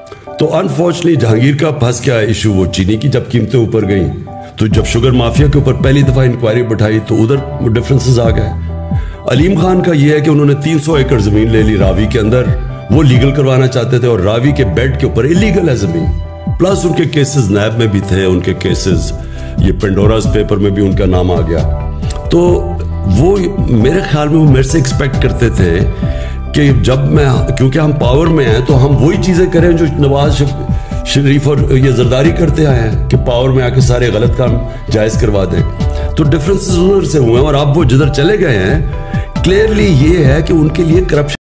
तो अनफॉर्चुनेटली जहांगीर का फंस गया इशू वो चीनी की, जब कीमतें ऊपर गई तो जब शुगर माफिया के ऊपर पहली दफा इंक्वायरी बैठाई तो उधर डिफरेंसेस आ गए। अलीम खान का ये है कि उन्होंने 300 एकड़ जमीन ले ली रावी के अंदर, वो लीगल करवाना चाहते थे और रावी के बेड के ऊपर इलीगल है जमीन। प्लस उनके केसेस नैब में भी थे, उनके केसेस ये पेंडोरास पेपर में भी उनका नाम आ गया। तो वो मेरे ख्याल में वो मेरे से एक्सपेक्ट करते थे कि जब मैं, क्योंकि हम पावर में हैं तो हम वही चीजें करें जो नवाज शरीफ और ये जरदारी करते आए हैं कि पावर में आके सारे गलत काम जायज करवा दें। तो डिफरेंसेस उधर से हुए और अब वो जिधर चले गए हैं क्लियरली ये है कि उनके लिए करप्शन